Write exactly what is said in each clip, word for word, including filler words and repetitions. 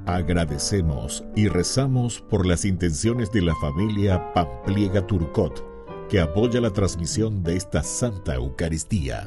Agradecemos y rezamos por las intenciones de la familia Pampliega Turcot, que apoya la transmisión de esta Santa Eucaristía.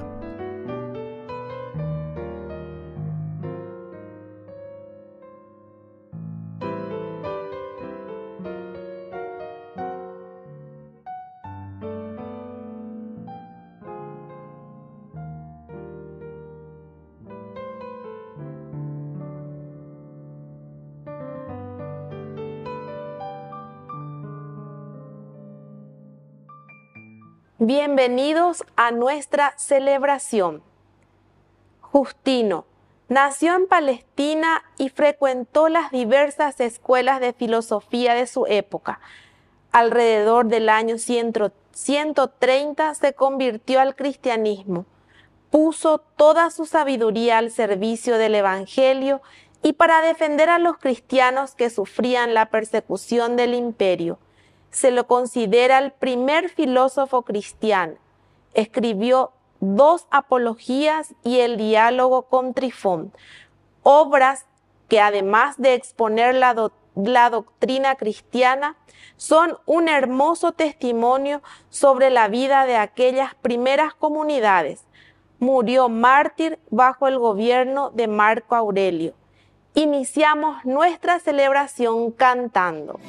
Bienvenidos a nuestra celebración. Justino nació en Palestina y frecuentó las diversas escuelas de filosofía de su época. Alrededor del año ciento treinta se convirtió al cristianismo, puso toda su sabiduría al servicio del Evangelio y para defender a los cristianos que sufrían la persecución del imperio. Se lo considera el primer filósofo cristiano. Escribió dos apologías y el diálogo con Trifón, obras que además de exponer la, do la doctrina cristiana, son un hermoso testimonio sobre la vida de aquellas primeras comunidades. Murió mártir bajo el gobierno de Marco Aurelio. Iniciamos nuestra celebración cantando.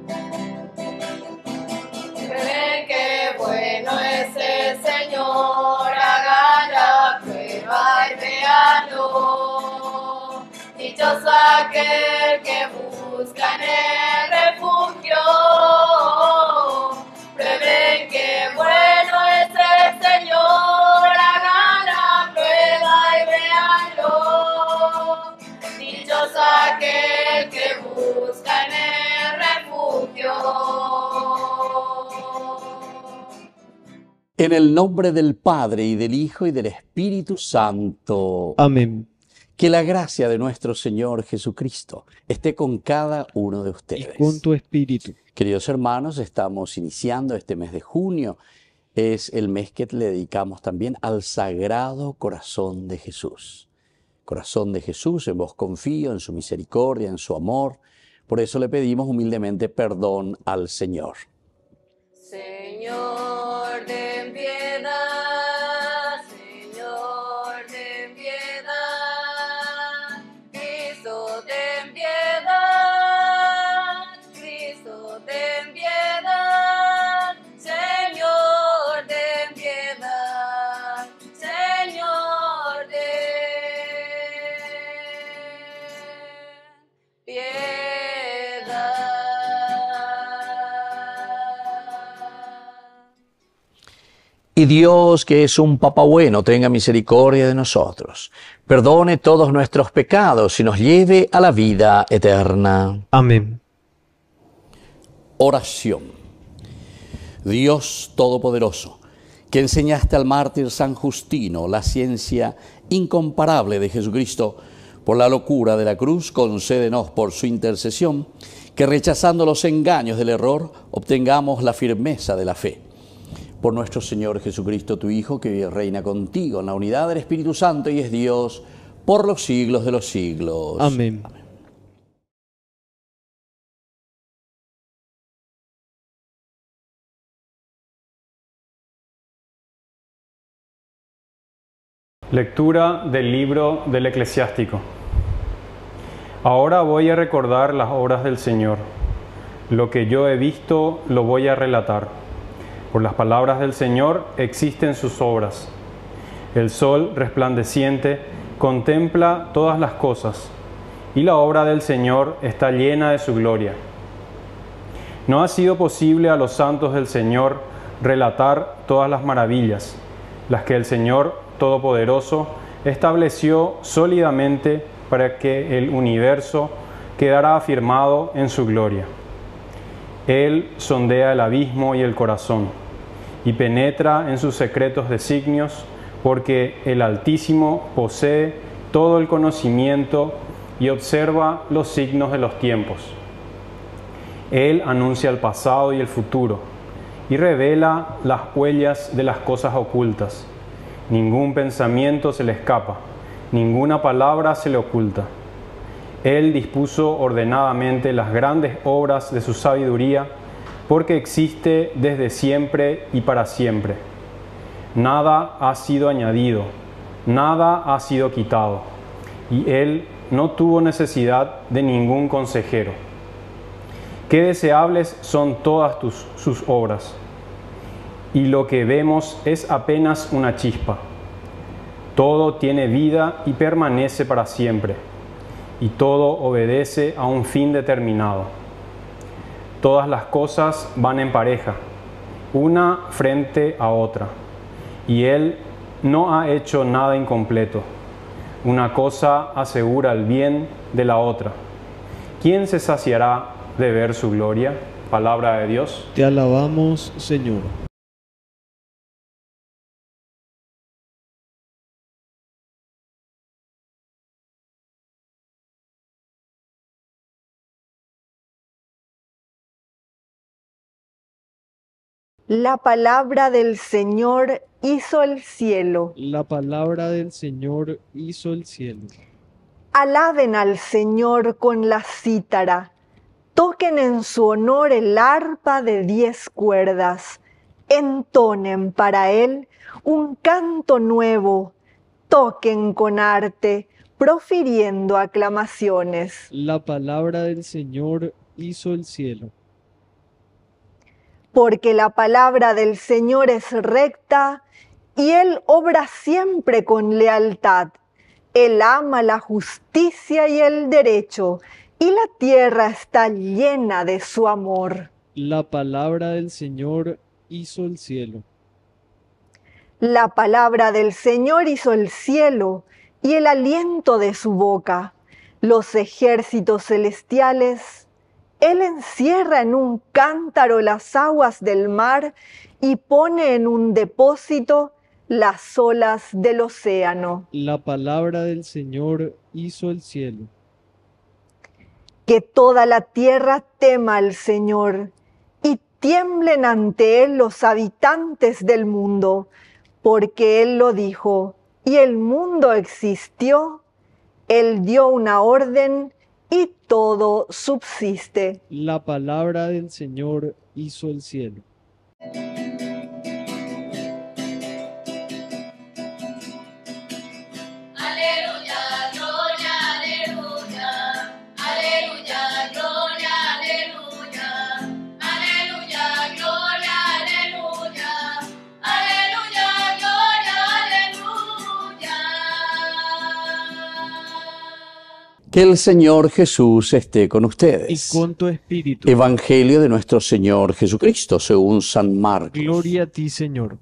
Ven qué bueno es el Señor, hagan la prueba y véanlo. Dichoso aquel que busca en el refugio. Prueben qué bueno es el Señor, hagan la prueba y véanlo. Dichoso aquel que busca en el refugio. En el nombre del Padre, y del Hijo, y del Espíritu Santo. Amén. Que la gracia de nuestro Señor Jesucristo esté con cada uno de ustedes. Y con tu espíritu. Queridos hermanos, estamos iniciando este mes de junio. Es el mes que le dedicamos también al Sagrado Corazón de Jesús. Corazón de Jesús, en vos confío, en su misericordia, en su amor. Por eso le pedimos humildemente perdón al Señor. Señor, ten piedad, Señor, ten piedad, Cristo, ten piedad, Cristo, ten piedad, Señor, ten piedad, Señor, ten piedad. Y Dios, que es un Papá bueno, tenga misericordia de nosotros, perdone todos nuestros pecados y nos lleve a la vida eterna. Amén. Oración. Dios Todopoderoso, que enseñaste al mártir San Justino la ciencia incomparable de Jesucristo, por la locura de la cruz, concédenos por su intercesión, que rechazando los engaños del error, obtengamos la firmeza de la fe. Por nuestro Señor Jesucristo, tu Hijo, que vive y reina contigo en la unidad del Espíritu Santo y es Dios por los siglos de los siglos. Amén. Amén. Lectura del libro del Eclesiástico. Ahora voy a recordar las obras del Señor. Lo que yo he visto lo voy a relatar. Por las palabras del Señor existen sus obras. El sol resplandeciente contempla todas las cosas, y la obra del Señor está llena de su gloria. No ha sido posible a los santos del Señor relatar todas las maravillas, las que el Señor Todopoderoso estableció sólidamente para que el universo quedara afirmado en su gloria. Él sondea el abismo y el corazón, y penetra en sus secretos designios, porque el Altísimo posee todo el conocimiento y observa los signos de los tiempos. Él anuncia el pasado y el futuro, y revela las huellas de las cosas ocultas. Ningún pensamiento se le escapa, ninguna palabra se le oculta. Él dispuso ordenadamente las grandes obras de su sabiduría, porque existe desde siempre y para siempre. Nada ha sido añadido, nada ha sido quitado, y Él no tuvo necesidad de ningún consejero. Qué deseables son todas tus, sus obras, y lo que vemos es apenas una chispa. Todo tiene vida y permanece para siempre, y todo obedece a un fin determinado. Todas las cosas van en pareja, una frente a otra, y Él no ha hecho nada incompleto. Una cosa asegura el bien de la otra. ¿Quién se saciará de ver su gloria? Palabra de Dios. Te alabamos, Señor. La palabra del Señor hizo el cielo. La palabra del Señor hizo el cielo. Alaben al Señor con la cítara. Toquen en su honor el arpa de diez cuerdas. Entonen para él un canto nuevo. Toquen con arte, profiriendo aclamaciones. La palabra del Señor hizo el cielo. Porque la palabra del Señor es recta, y Él obra siempre con lealtad. Él ama la justicia y el derecho, y la tierra está llena de su amor. La palabra del Señor hizo el cielo. La palabra del Señor hizo el cielo, y el aliento de su boca. Los ejércitos celestiales. Él encierra en un cántaro las aguas del mar y pone en un depósito las olas del océano. La palabra del Señor hizo el cielo. Que toda la tierra tema al Señor y tiemblen ante Él los habitantes del mundo, porque Él lo dijo y el mundo existió. Él dio una orden y todo subsiste. La palabra del Señor hizo el cielo. Aleluya, gloria, aleluya. Aleluya, gloria, aleluya. Aleluya, gloria, aleluya. Aleluya, gloria, aleluya. Que el Señor Jesús esté con ustedes. Y con tu espíritu. Evangelio de nuestro Señor Jesucristo según San Marcos. Gloria a ti, Señor.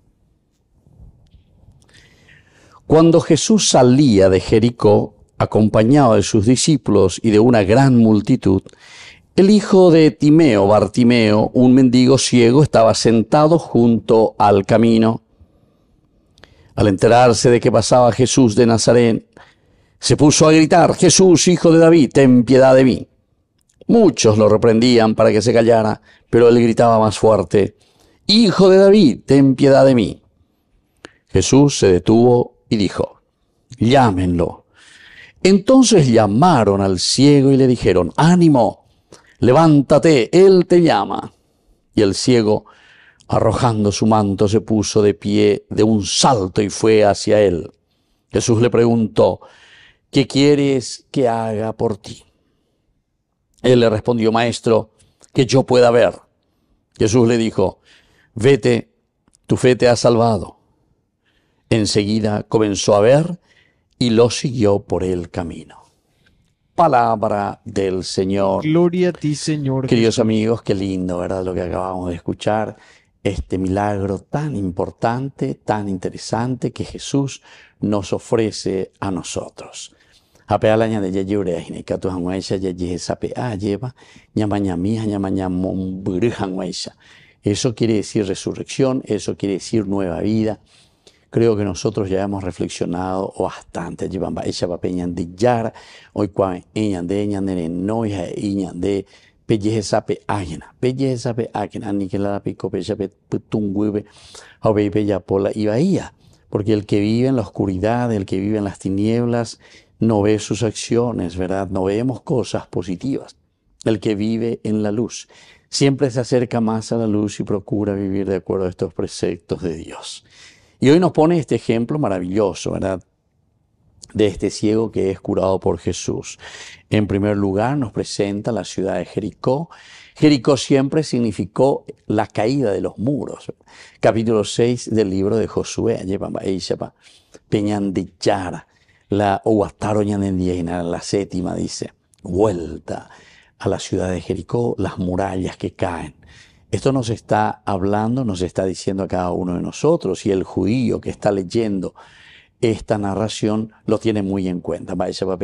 Cuando Jesús salía de Jericó, acompañado de sus discípulos y de una gran multitud, el hijo de Timeo, Bartimeo, un mendigo ciego, estaba sentado junto al camino. Al enterarse de que pasaba Jesús de Nazaret, se puso a gritar: Jesús, hijo de David, ten piedad de mí. Muchos lo reprendían para que se callara, pero él gritaba más fuerte: Hijo de David, ten piedad de mí. Jesús se detuvo y dijo: Llámenlo. Entonces llamaron al ciego y le dijeron: Ánimo, levántate, él te llama. Y el ciego, arrojando su manto, se puso de pie de un salto y fue hacia él. Jesús le preguntó: ¿Qué quieres que haga por ti? Él le respondió: Maestro, que yo pueda ver. Jesús le dijo: Vete, tu fe te ha salvado. Enseguida comenzó a ver y lo siguió por el camino. Palabra del Señor. Gloria a ti, Señor. Queridos amigos, qué lindo, ¿verdad? Lo que acabamos de escuchar. Este milagro tan importante, tan interesante que Jesús nos ofrece a nosotros. Apealaña de yeyure ajine tu hanguaisha yeyi sape a lleva ñamañami ñamañamon hanguaisha. Eso quiere decir resurrección, eso quiere decir nueva vida. Creo que nosotros ya hemos reflexionado bastante. Llevan ella va peñan de yar, hoy cuan eñan de eñan de noia eñan de pelleje sape ajena, pelleje sape ajena, ni que la pico pechape putunguibe, o bella pola y bahía. Porque el que vive en la oscuridad, el que vive en las tinieblas, no ve sus acciones, ¿verdad? No vemos cosas positivas. El que vive en la luz siempre se acerca más a la luz y procura vivir de acuerdo a estos preceptos de Dios. Y hoy nos pone este ejemplo maravilloso, ¿verdad?, de este ciego que es curado por Jesús. En primer lugar nos presenta la ciudad de Jericó. Jericó siempre significó la caída de los muros. Capítulo seis del libro de Josué. La la séptima dice, vuelta a la ciudad de Jericó, las murallas que caen. Esto nos está hablando, nos está diciendo a cada uno de nosotros, y el judío que está leyendo esta narración lo tiene muy en cuenta.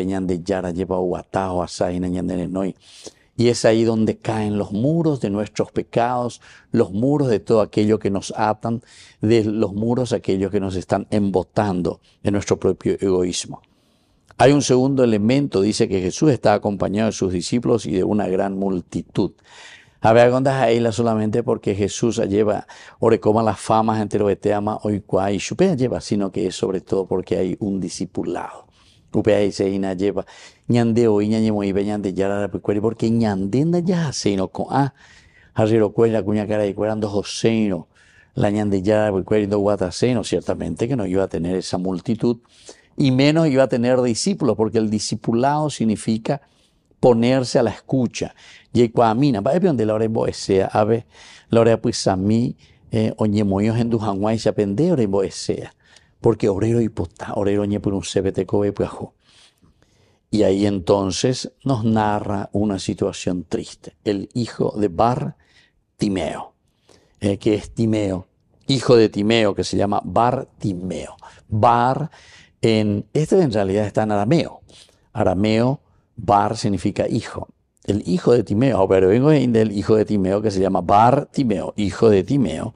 Y es ahí donde caen los muros de nuestros pecados, los muros de todo aquello que nos atan, de los muros aquellos que nos están embotando de nuestro propio egoísmo. Hay un segundo elemento, dice que Jesús está acompañado de sus discípulos y de una gran multitud. A ver, a ella solamente porque Jesús lleva, orecoma las famas entre los eteama hoy cuá y chupea lleva, sino que es sobre todo porque hay un discipulado. Upea y seina lleva, ñande o ñañemo y beñande yara porque ñandenda ya seino con a, arriero cuella cuña cara y cuerando joseino, la ñande yara porque do guataseino, ciertamente que no iba a tener esa multitud y menos iba a tener discípulos, porque el discipulado significa ponerse a la escucha. Y cuamina, va a ver donde la hora en boesea, a ver, la hora pues a mí, oñemoyos en dujanguay se apende hora en boesea, porque obrero hipotá, obrero ñe por un sebeteco ve puajo. Y ahí entonces nos narra una situación triste. El hijo de Bar Timeo, eh, que es Timeo, hijo de Timeo, que se llama Bar Timeo. Bar, en, este en realidad está en arameo. Arameo, Bar significa hijo. El hijo de Timeo, pero vengo del hijo de Timeo que se llama Bar Timeo, hijo de Timeo,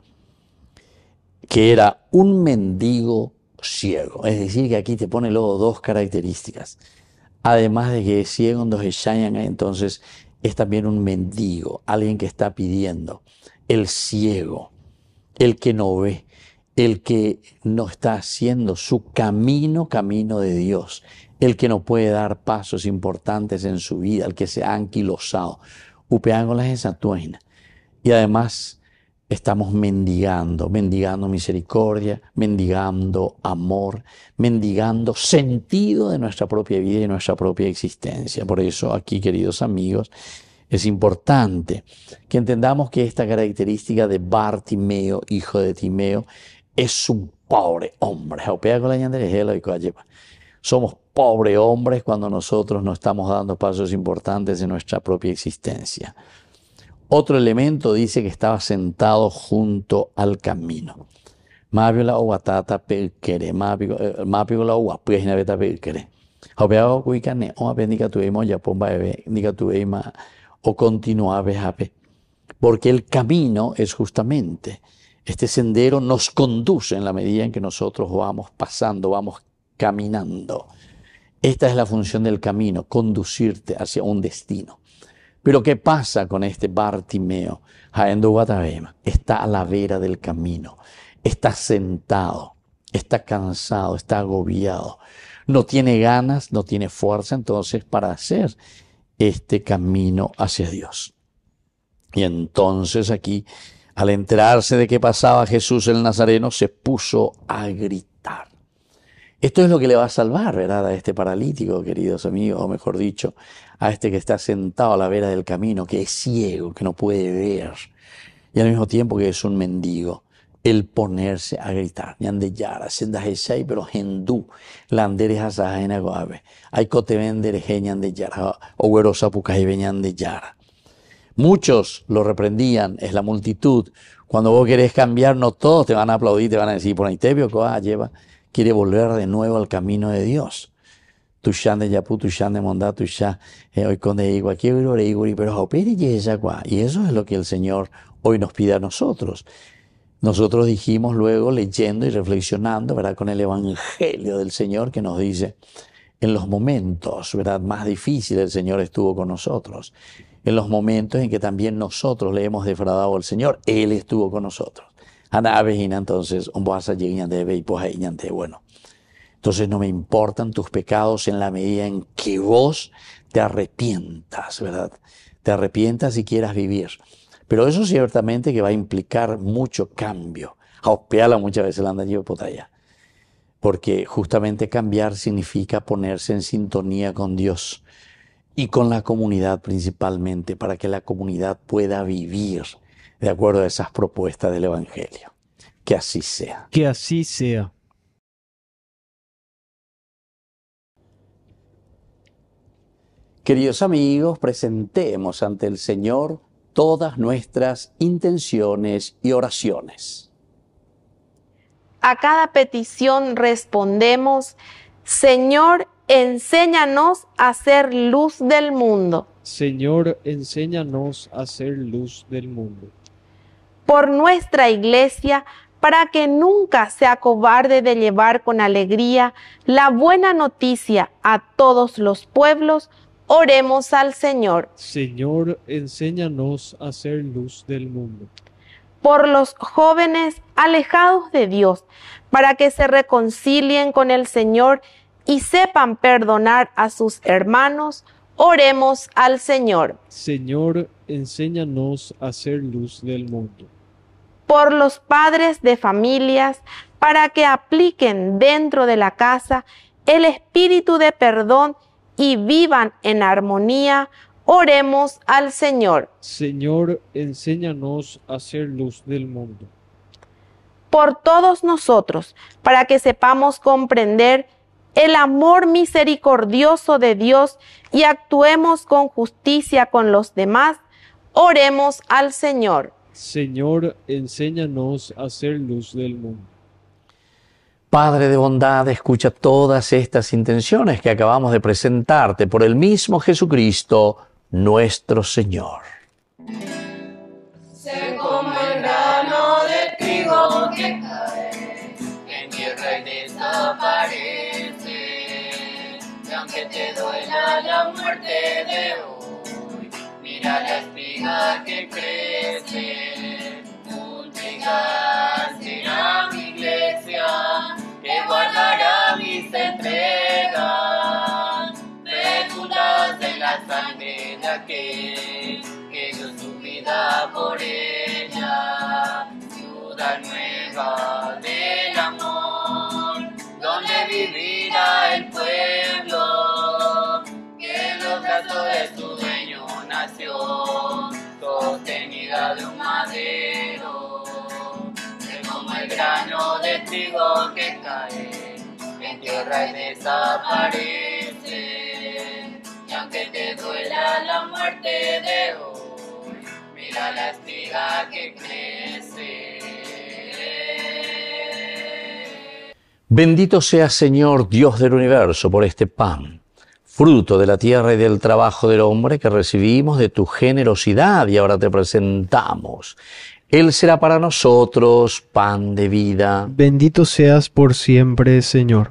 que era un mendigo ciego. Es decir, que aquí te pone luego dos características. Además de que es ciego, entonces es también un mendigo, alguien que está pidiendo. El ciego, el que no ve, el que no está haciendo su camino, camino de Dios. El que no puede dar pasos importantes en su vida, el que se ha anquilosado. Upeángolas esa tuena. Y además estamos mendigando, mendigando misericordia, mendigando amor, mendigando sentido de nuestra propia vida y nuestra propia existencia. Por eso aquí, queridos amigos, es importante que entendamos que esta característica de Bar Timeo, hijo de Timeo, es un pobre hombre. Somos pobres hombres cuando nosotros no estamos dando pasos importantes en nuestra propia existencia. Otro elemento dice que estaba sentado junto al camino. Mabiola o watata pelkere, mabiola o guapuesna beta pelkere. Hobeago cuicane, o apendica tuemo ya pomba ebe, dica tuema o continúa bejape. Porque el camino es justamente, este sendero nos conduce en la medida en que nosotros vamos pasando, vamos caminando. Esta es la función del camino, conducirte hacia un destino. Pero ¿qué pasa con este Bartimeo? Está a la vera del camino, está sentado, está cansado, está agobiado, no tiene ganas, no tiene fuerza entonces para hacer este camino hacia Dios. Y entonces aquí, al enterarse de que pasaba Jesús el Nazareno, se puso a gritar. Esto es lo que le va a salvar, ¿verdad?, a este paralítico, queridos amigos, o mejor dicho, a este que está sentado a la vera del camino, que es ciego, que no puede ver, y al mismo tiempo que es un mendigo, el ponerse a gritar. Ñandeyara, sendajeshai, pero hendú, landeres asajena goave, hay cotevendereje ñandeyara, o güerosa pucajebe ñandeyara. Muchos lo reprendían, es la multitud. Cuando vos querés cambiar, no todos te van a aplaudir, te van a decir, por ahí te vio, lleva. Quiere volver de nuevo al camino de Dios. Tushán de Yapú, Tushán de Mondá, Tushán, hoy con de Igua, pero y eso es lo que el Señor hoy nos pide a nosotros. Nosotros dijimos luego, leyendo y reflexionando, ¿verdad?, con el Evangelio del Señor que nos dice, en los momentos, ¿verdad?, más difíciles el Señor estuvo con nosotros. En los momentos en que también nosotros le hemos defraudado al Señor, Él estuvo con nosotros. Entonces, bueno. Entonces no me importan tus pecados en la medida en que vos te arrepientas, ¿verdad? Te arrepientas y quieras vivir. Pero eso ciertamente que va a implicar mucho cambio. Haupeala muchas veces la anda yo potaya. Porque justamente cambiar significa ponerse en sintonía con Dios y con la comunidad principalmente, para que la comunidad pueda vivir de acuerdo a esas propuestas del Evangelio. Que así sea. Que así sea. Queridos amigos, presentemos ante el Señor todas nuestras intenciones y oraciones. A cada petición respondemos: Señor, enséñanos a ser luz del mundo. Señor, enséñanos a ser luz del mundo. Por nuestra Iglesia, para que nunca se acobarde de llevar con alegría la buena noticia a todos los pueblos, oremos al Señor. Señor, enséñanos a ser luz del mundo. Por los jóvenes alejados de Dios, para que se reconcilien con el Señor y sepan perdonar a sus hermanos, oremos al Señor. Señor, enséñanos a ser luz del mundo. Por los padres de familias, para que apliquen dentro de la casa el espíritu de perdón y vivan en armonía, oremos al Señor. Señor, enséñanos a ser luz del mundo. Por todos nosotros, para que sepamos comprender el amor misericordioso de Dios y actuemos con justicia con los demás, oremos al Señor. Señor, enséñanos a ser luz del mundo. Padre de bondad, escucha todas estas intenciones que acabamos de presentarte por el mismo Jesucristo, nuestro Señor. Sé como el grano de trigo que cae en tierra y desaparece. Y aunque te duela la muerte de hoy, mira la espiga que crece. Un trigal será mi iglesia, que guardará mis entregas, fecundas en la sangre de aquel que dio su vida por ella. Ciudad nueva del amor, donde vivirá el pueblo, que en los brazos de su dueño nació, sostenida de un madero. Como el grano de trigo que cae en tierra y desaparece. Y aunque te duela la muerte de hoy, mira la espiga que crece. Bendito sea, Señor, Dios del universo, por este pan, fruto de la tierra y del trabajo del hombre que recibimos de tu generosidad y ahora te presentamos. Él será para nosotros pan de vida. Bendito seas por siempre, Señor.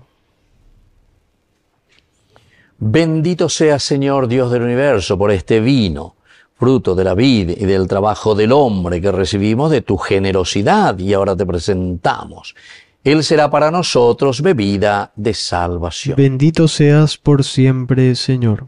Bendito sea, Señor, Dios del universo, por este vino, fruto de la vid y del trabajo del hombre que recibimos de tu generosidad y ahora te presentamos. Él será para nosotros bebida de salvación. Bendito seas por siempre, Señor.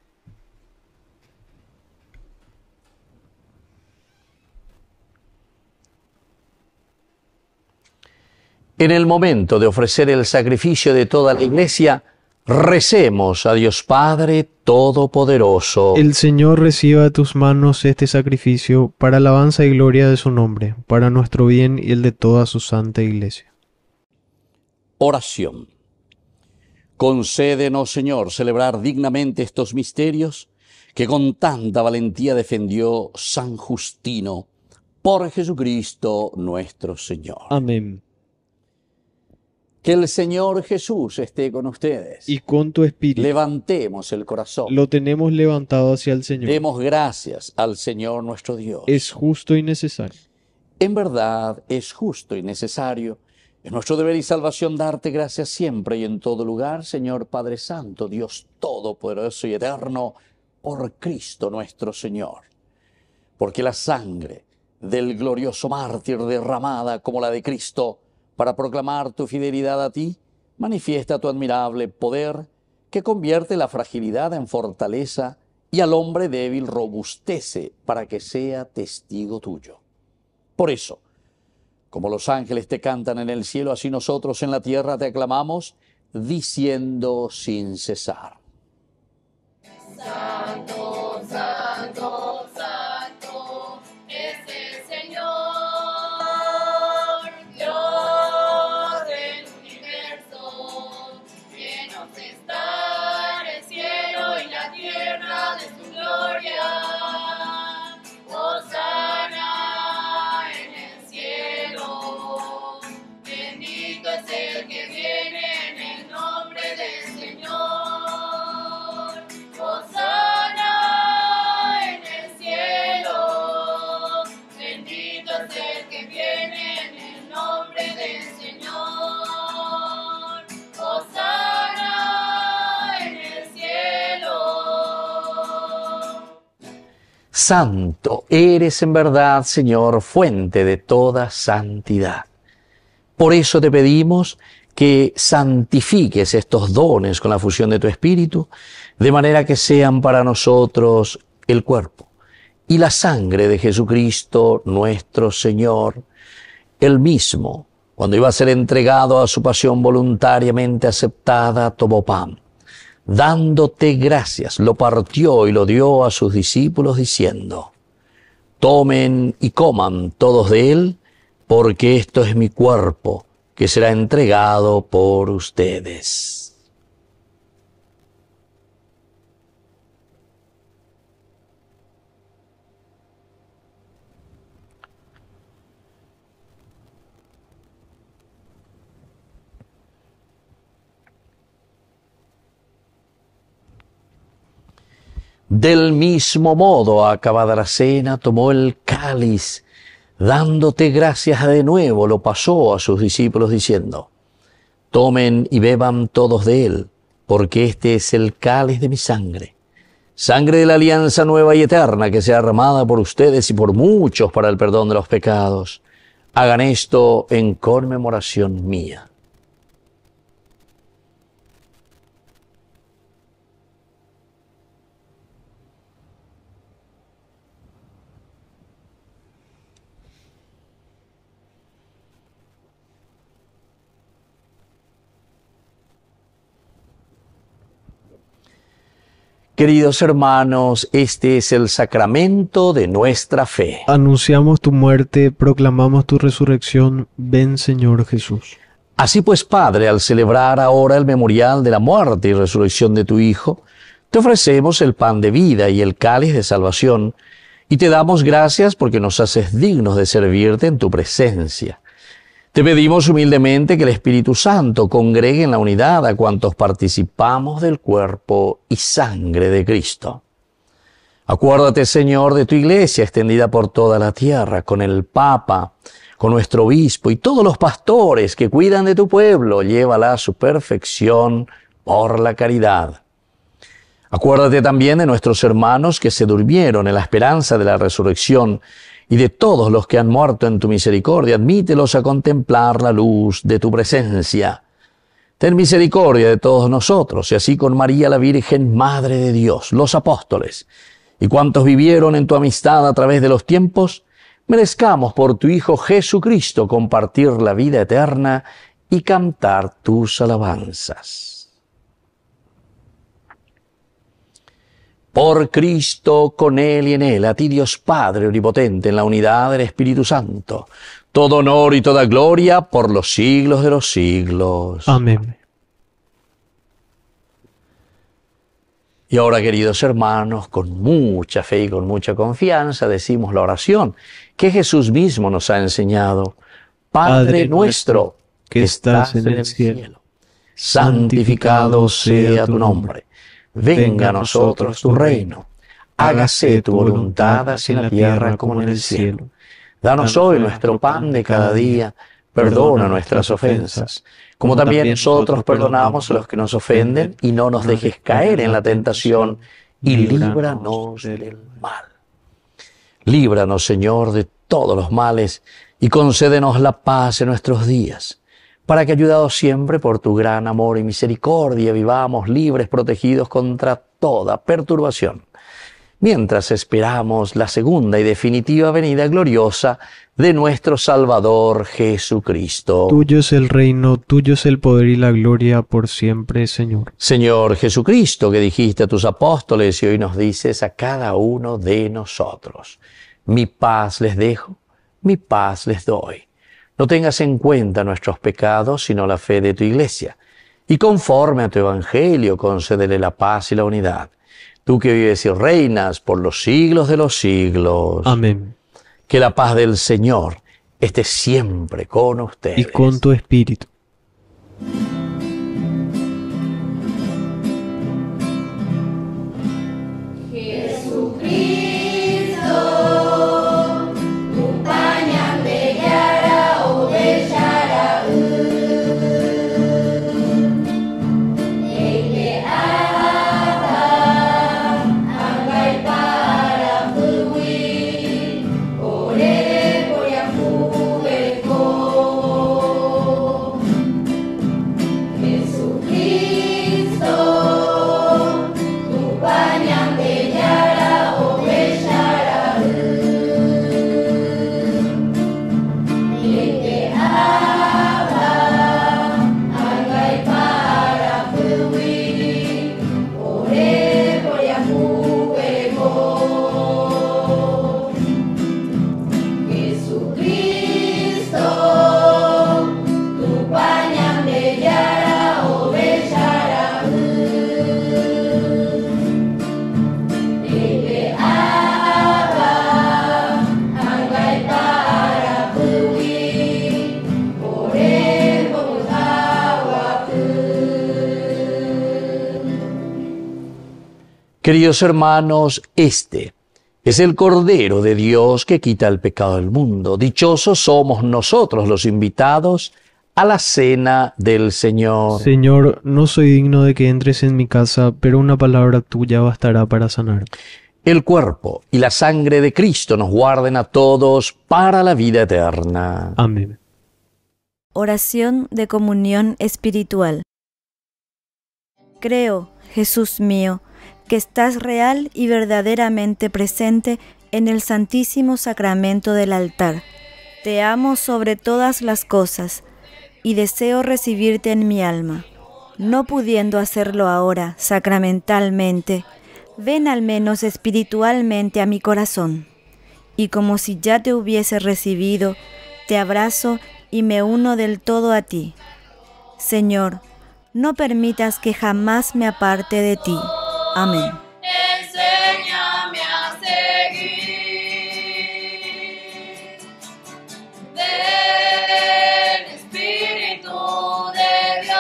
En el momento de ofrecer el sacrificio de toda la Iglesia, recemos a Dios Padre Todopoderoso. El Señor reciba de tus manos este sacrificio para alabanza y gloria de su nombre, para nuestro bien y el de toda su santa Iglesia. Oración. Concédenos, Señor, celebrar dignamente estos misterios que con tanta valentía defendió San Justino, por Jesucristo nuestro Señor. Amén. Que el Señor Jesús esté con ustedes. Y con tu espíritu. Levantemos el corazón. Lo tenemos levantado hacia el Señor. Demos gracias al Señor nuestro Dios. Es justo y necesario. En verdad es justo y necesario. Es nuestro deber y salvación darte gracias siempre y en todo lugar, Señor Padre Santo, Dios Todopoderoso y Eterno, por Cristo nuestro Señor. Porque la sangre del glorioso mártir derramada como la de Cristo, para proclamar tu fidelidad a ti, manifiesta tu admirable poder que convierte la fragilidad en fortaleza y al hombre débil robustece para que sea testigo tuyo. Por eso, como los ángeles te cantan en el cielo, así nosotros en la tierra te aclamamos, diciendo sin cesar. Santo, santo, santo, es el Señor, Dios del universo, llenos está el cielo y la tierra de su gloria. Hosana en el cielo, bendito es el que viene en el nombre del Señor. Hosana en el cielo, bendito es el que viene en el nombre del Señor. Hosana en el cielo. Santo eres en verdad, Señor, fuente de toda santidad. Por eso te pedimos que santifiques estos dones con la fusión de tu Espíritu, de manera que sean para nosotros el cuerpo y la sangre de Jesucristo nuestro Señor, el mismo, cuando iba a ser entregado a su pasión voluntariamente aceptada, tomó pan. Dándote gracias, lo partió y lo dio a sus discípulos diciendo: tomen y coman todos de él, porque esto es mi cuerpo, que será entregado por ustedes. Del mismo modo, acabada la cena, tomó el cáliz, dándote gracias de nuevo, lo pasó a sus discípulos diciendo: tomen y beban todos de él, porque este es el cáliz de mi sangre, sangre de la alianza nueva y eterna, que sea derramada por ustedes y por muchos para el perdón de los pecados. Hagan esto en conmemoración mía. Queridos hermanos, este es el sacramento de nuestra fe. Anunciamos tu muerte, proclamamos tu resurrección. Ven, Señor Jesús. Así pues, Padre, al celebrar ahora el memorial de la muerte y resurrección de tu Hijo, te ofrecemos el pan de vida y el cáliz de salvación, y te damos gracias porque nos haces dignos de servirte en tu presencia. Te pedimos humildemente que el Espíritu Santo congregue en la unidad a cuantos participamos del cuerpo y sangre de Cristo. Acuérdate, Señor, de tu Iglesia extendida por toda la tierra, con el Papa, con nuestro obispo y todos los pastores que cuidan de tu pueblo. Llévala a su perfección por la caridad. Acuérdate también de nuestros hermanos que se durmieron en la esperanza de la resurrección, y de todos los que han muerto en tu misericordia, admítelos a contemplar la luz de tu presencia. Ten misericordia de todos nosotros, y así con María la Virgen, Madre de Dios, los apóstoles, y cuantos vivieron en tu amistad a través de los tiempos, merezcamos por tu Hijo Jesucristo compartir la vida eterna y cantar tus alabanzas. Por Cristo, con Él y en Él, a ti Dios Padre Omnipotente, en la unidad del Espíritu Santo, todo honor y toda gloria por los siglos de los siglos. Amén. Y ahora, queridos hermanos, con mucha fe y con mucha confianza, decimos la oración que Jesús mismo nos ha enseñado. Padre, Padre nuestro, que estás en el cielo, santificado sea tu nombre. Venga a nosotros tu reino, hágase tu voluntad así en la tierra como en el cielo. Danos hoy nuestro pan de cada día, perdona nuestras ofensas, como también nosotros perdonamos a los que nos ofenden, y no nos dejes caer en la tentación, y líbranos del mal. Líbranos, Señor, de todos los males, y concédenos la paz en nuestros días, para que, ayudados siempre por tu gran amor y misericordia, vivamos libres, protegidos contra toda perturbación, mientras esperamos la segunda y definitiva venida gloriosa de nuestro Salvador Jesucristo. Tuyo es el reino, tuyo es el poder y la gloria por siempre, Señor. Señor Jesucristo, que dijiste a tus apóstoles y hoy nos dices a cada uno de nosotros: mi paz les dejo, mi paz les doy. No tengas en cuenta nuestros pecados, sino la fe de tu Iglesia. Y conforme a tu Evangelio, concédele la paz y la unidad. Tú que vives y reinas por los siglos de los siglos. Amén. Que la paz del Señor esté siempre con ustedes. Y con tu espíritu. Queridos hermanos, este es el Cordero de Dios que quita el pecado del mundo. Dichosos somos nosotros los invitados a la cena del Señor. Señor, no soy digno de que entres en mi casa, pero una palabra tuya bastará para sanar. El cuerpo y la sangre de Cristo nos guarden a todos para la vida eterna. Amén. Oración de comunión espiritual. Creo, Jesús mío, que estás real y verdaderamente presente en el Santísimo Sacramento del altar. Te amo sobre todas las cosas y deseo recibirte en mi alma. No pudiendo hacerlo ahora sacramentalmente, ven al menos espiritualmente a mi corazón. Y como si ya te hubiese recibido, te abrazo y me uno del todo a ti. Señor, no permitas que jamás me aparte de ti. Amén. Enséñame a seguir. Ven, Espíritu de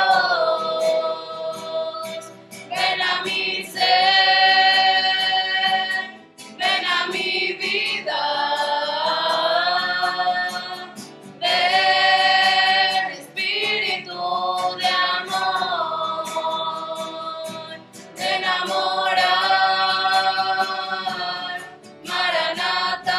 Dios. Ven a mi ser. Ven a mi vida. Ven, Espíritu de amor. De enamorar, Maranatha.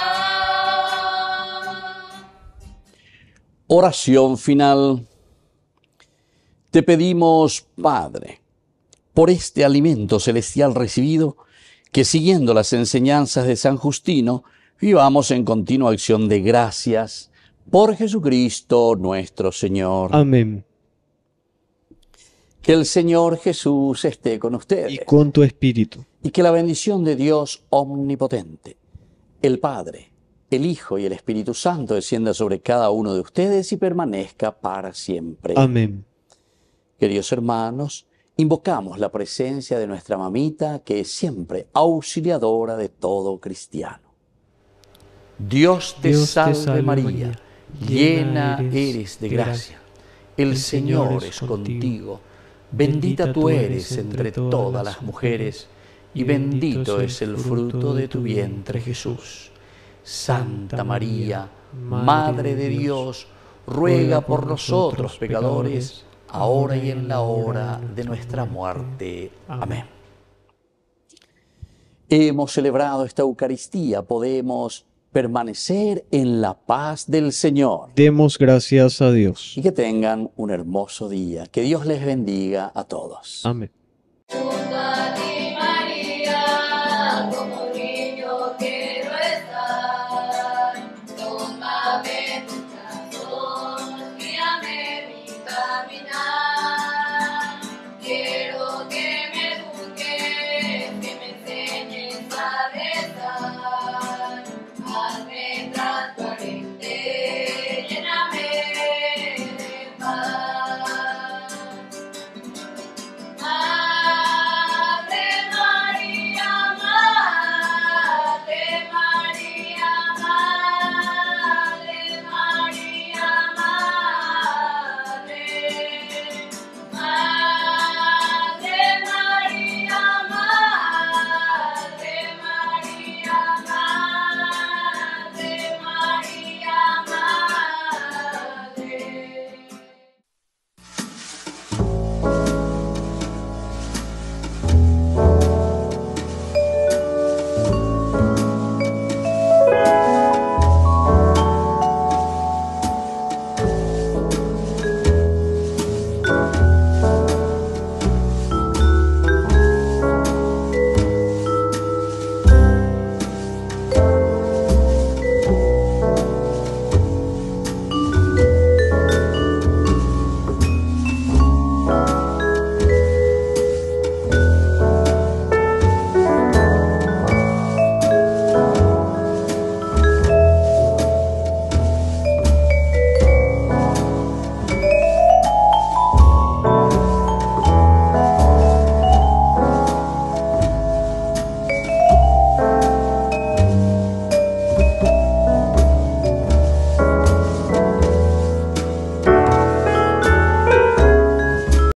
Oración final. Te pedimos, Padre, por este alimento celestial recibido, que siguiendo las enseñanzas de San Justino, vivamos en continua acción de gracias por Jesucristo nuestro Señor. Amén. Que el Señor Jesús esté con ustedes. Y con tu espíritu. Y que la bendición de Dios omnipotente, el Padre, el Hijo y el Espíritu Santo descienda sobre cada uno de ustedes y permanezca para siempre. Amén. Queridos hermanos, invocamos la presencia de nuestra mamita, que es siempre auxiliadora de todo cristiano. Dios te, Dios te salve, salve, María, María, llena eres de gracia. El Señor es contigo. Bendita tú eres entre todas las mujeres, y bendito es el fruto de tu vientre, Jesús. Santa María, Madre de Dios, ruega por nosotros pecadores, ahora y en la hora de nuestra muerte. Amén. Hemos celebrado esta Eucaristía, podemos permanecer en la paz del Señor. Demos gracias a Dios. Y que tengan un hermoso día. Que Dios les bendiga a todos. Amén. Tú